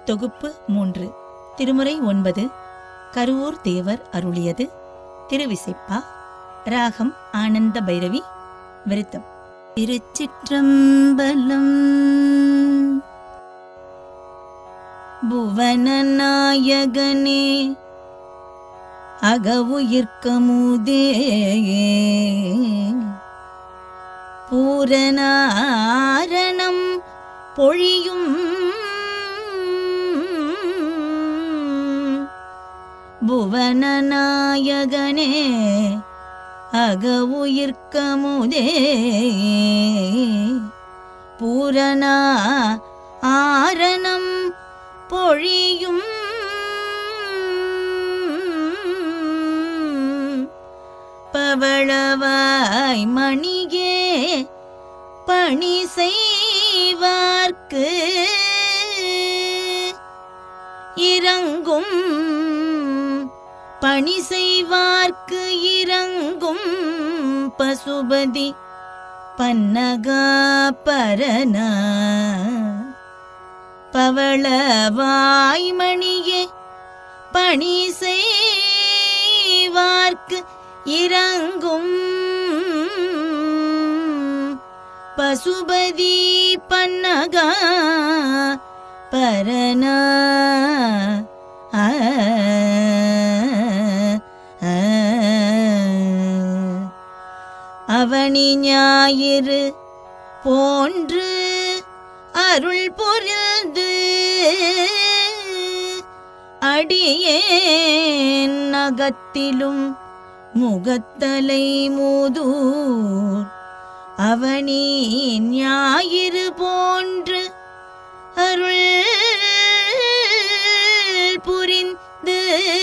தொகுப்பு 3 திருமுறை 9 கருவூர் தேவர் அருளியது. திருவிசைப்பா. ராகம் ஆனந்த பைரவி. விருத்தம். திருச்சிற்றம்பலம். புவனநாயகனே அகவுயிர்க்கமுதே பூரணாரணம் பொழியும் புவனநாயகனே அகவுயிர்க்கமுதே பூரணா ஆரணம் பொழியும் பவளவாய் மணியே பணி செய்வார்க்கு இறங்கும் பணி செய்வார்க்கு இறங்கும் பசுபதி பன்னகா பரனா பவளவாய் மணியே பணி செய்வார்க்கு இறங்கும் பசுபதி பன்னகா பரனா அவனி ஞாயிறு போன்று அருள் புரிந்து அடியேன் நகத்திலும் முகத்தலை மூதூர் அவனி ஞாயிறு போன்று அருள் புரிந்து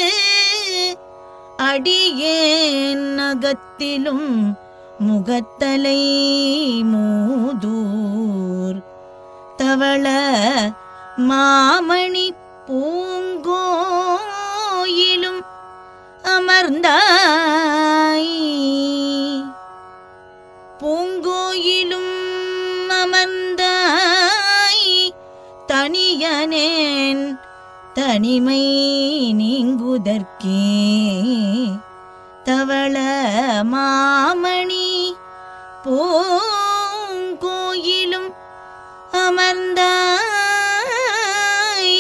அடியேன் நகத்திலும் முகத்தலை மூதூர் தவள மாமணி பூங்கோயிலும் அமர்ந்தாய் பூங்கோயிலும் அமர்ந்தாய் தனியனேன் தனிமை நீங்குதற்கே தவள மாமணி பூங்கோயிலும் அமர்ந்தாய்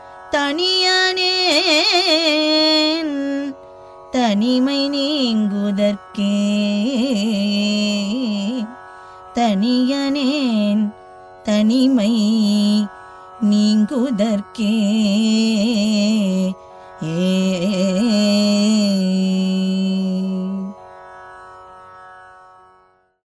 தனியனேன் தனிமை நீங்குதற்கே தனியனேன் தனிமை நீங்குதற்கே